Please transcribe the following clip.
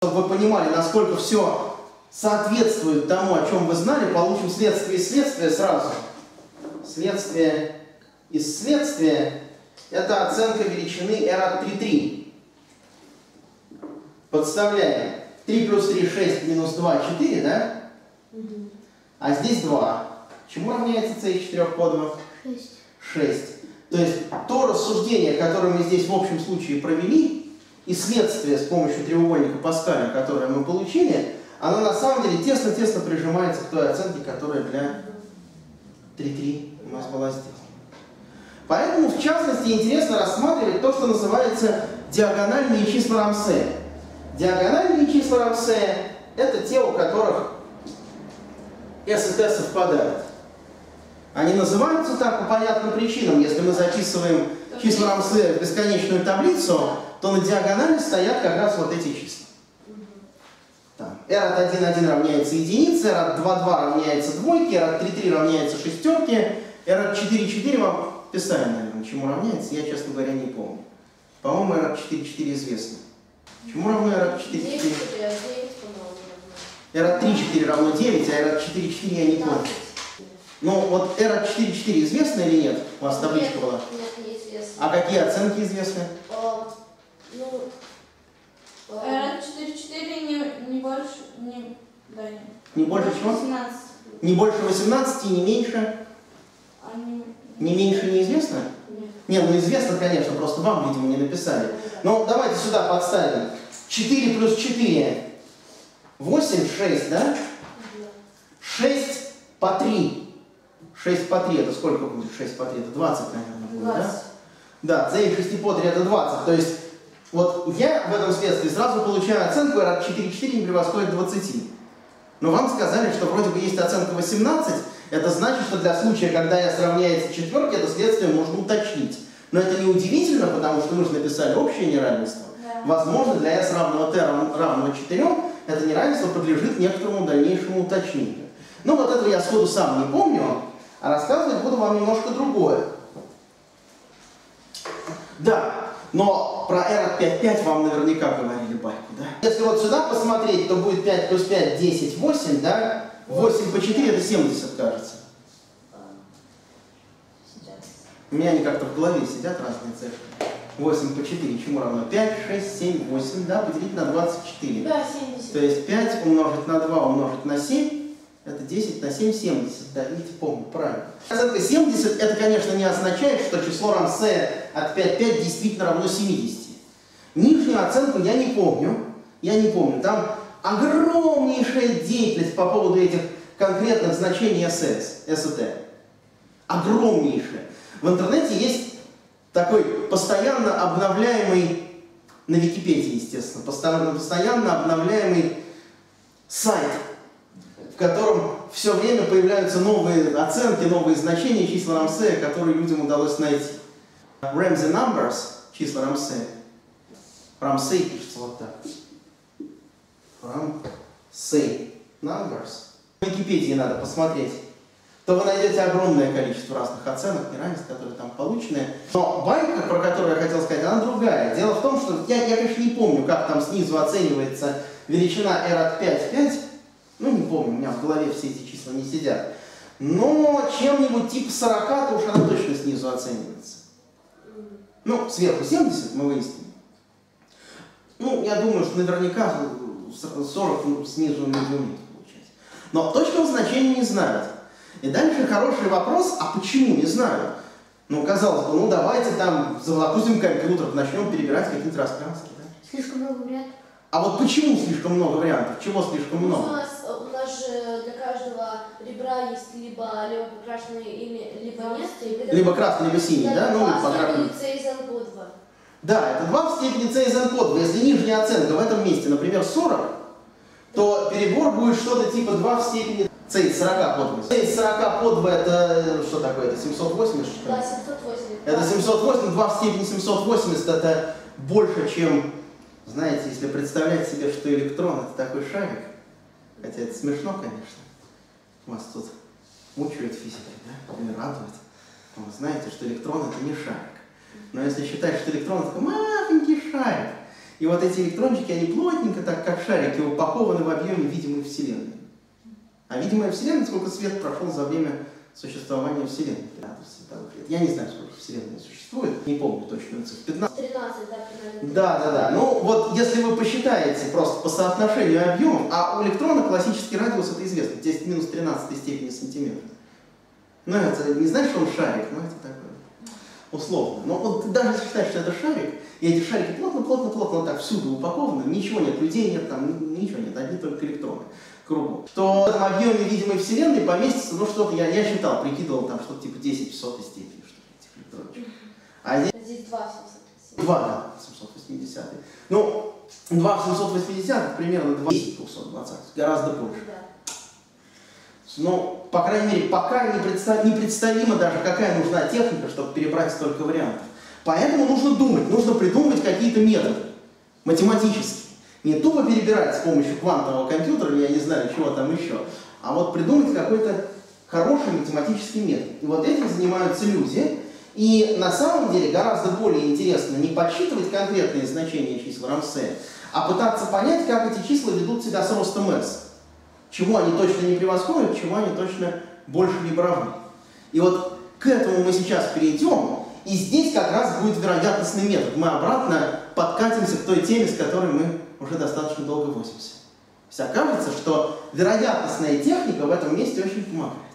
Чтобы вы понимали, насколько все соответствует тому, о чем вы знали, получим следствие из следствия сразу. Следствие из следствия – это оценка величины r от 3,3. Подставляем. 3 плюс 3 – 6, минус 2 – 4, да? А здесь 2. Чему равняется c из 4 подвигов? 6. 6. То есть то рассуждение, которое мы здесь в общем случае провели, и следствие с помощью треугольника Паскаля, которое мы получили, оно на самом деле тесно-тесно прижимается к той оценке, которая для 3,3 у нас была здесь. Поэтому, в частности, интересно рассматривать то, что называется диагональные числа Рамсея. Диагональные числа Рамсея – это те, у которых S и T совпадают. Они называются так по понятным причинам. Если мы записываем числа Рамсея в бесконечную таблицу, то на диагонали стоят как раз вот эти числа. R от 1,1 равняется единице, R от 2,2 равняется двойке, R от 3,3 равняется шестерке, R от 4,4 вам писали, наверное, чему равняется, я, честно говоря, не помню. По-моему, R от 4,4 известно. Чему равно R от 4,4? R от 3,4 равно 9, а R от 4,4 я не помню. Ну, вот R от 4,4 известно или нет? У вас табличка была? Нет, неизвестно. А какие оценки известны? R от 4,4 не больше, не больше чего? 18. Не больше 18 и не меньше? Не меньше неизвестно? Нет. Нет, ну известно, конечно, просто вам, видимо, не написали. Ну, давайте сюда подставим. 4 плюс 4. 8, 6, да? 6 по 3. 6 по 3, это сколько будет? 6 по 3, это 20, наверное, будет, 20. да? Да, c из 6 по 3 это 20. То есть, вот я в этом следствии сразу получаю оценку R от 4,4 не превосходит 20. Но вам сказали, что вроде бы есть оценка 18, это значит, что для случая, когда s равняется четверке, это следствие можно уточнить. Но это не удивительно, потому что мы же написали общее неравенство. Да. Возможно, для s равного t равного 4 это неравенство подлежит некоторому дальнейшему уточнению. Но вот этого я сходу сам не помню, а рассказывать буду вам немножко другое. Да, но про r от 5,5 вам наверняка говорили байку, да? Если вот сюда посмотреть, то будет 5 плюс 5, 10, 8, да? 8 по 4 это 70, кажется. У меня они как-то в голове сидят, разные цифры. 8 по 4, чему равно? 5, 6, 7, 8, да? Поделить на 24. Да, 70. То есть 5 умножить на 2 умножить на 7, это 10 на 7, 70. Да, видите, помню, правильно. Оценка 70, это, конечно, не означает, что число Рамсея от 5,5 действительно равно 70. Нижнюю оценку я не помню. Там огромнейшая деятельность по поводу этих конкретных значений S и T. Огромнейшая. В интернете есть такой постоянно обновляемый, на Википедии, естественно, постоянно обновляемый сайт, в котором все время появляются новые оценки, новые значения числа Рамсея, которые людям удалось найти. Ramsey Numbers, числа Рамсея. Рамсей пишется вот так. Ramsey Numbers. В Википедии надо посмотреть. То вы найдете огромное количество разных оценок, неравенств, которые там получены. Но байка, про которую я хотел сказать, она другая. Дело в том, что я конечно, не помню, как там снизу оценивается величина r от 5,5. Ну, не помню, у меня в голове все эти числа не сидят. Но чем-нибудь типа 40, то уж она точно снизу оценивается. Ну, сверху 70 мы выясним. Ну, я думаю, что наверняка 40 снизу не умеет получать. Но точного значения не знают. И дальше хороший вопрос, а почему не знают? Ну, казалось бы, ну давайте там запустим компьютер, начнем перебирать какие-то раскраски. Да? Слишком много вариантов. А вот почему слишком много вариантов? Чего слишком много? У нас же для каждого ребра есть либо покрашенный, либо нет. Либо красный, либо синий, да? Ну, покрашенный. C из n по 2. Да, это 2 в степени c из n по 2. Если нижняя оценка в этом месте, например, 40, то перебор будет что-то типа 2 в степени c из 40 по 2. c из 40 по 2 это что такое? Это 780, что ли? Да, 780. Это 780, 2 в степени 780 это больше, чем, знаете, если представлять себе, что электрон это такой шарик, хотя это смешно, конечно, вас тут мучают физики, да, или радуют. Вы знаете, что электрон это не шарик. Но если считать, что электрон это такой маленький шарик, И вот эти электрончики, они плотненько, так как шарики, упакованы в объеме видимой Вселенной. А видимая Вселенная, сколько свет прошел за время существования Вселенной? Я не знаю, сколько Вселенной существует, не помню точно цифру. 15. 13, да, примерно. Да. Ну вот если вы посчитаете просто по соотношению объемов, а у электрона классический радиус, это известно, 10 минус 13 степени сантиметра. Ну это не значит, что он шарик, но это такое условно. Но вот ты даже считаешь, что это шарик, и эти шарики плотно так всюду упакованы, ничего нет, людей нет, там ничего нет, одни только электроны кругом. То в этом объеме видимой Вселенной поместится, ну что-то, я считал, прикидывал, там что-то типа 10 в сотой степени, что ли, этих электрончиков. А Здесь 2 в 780. 2, да, 780. Ну, 2 в 780 примерно 2 в 220, гораздо больше. Да. Но, по крайней мере, пока непредставимо даже, какая нужна техника, чтобы перебрать столько вариантов. Поэтому нужно думать, нужно придумывать какие-то методы математические. Не тупо перебирать с помощью квантового компьютера, я не знаю, чего там еще, а вот придумать какой-то хороший математический метод. И вот этим занимаются люди. И на самом деле гораздо более интересно не подсчитывать конкретные значения чисел Рамсея, а пытаться понять, как эти числа ведут себя с ростом S. Чего они точно не превосходят, чего они точно больше либо равны. И вот к этому мы сейчас перейдем, и здесь как раз будет вероятностный метод. Мы обратно подкатимся к той теме, с которой мы уже достаточно долго возимся. То есть окажется, что вероятностная техника в этом месте очень помогает.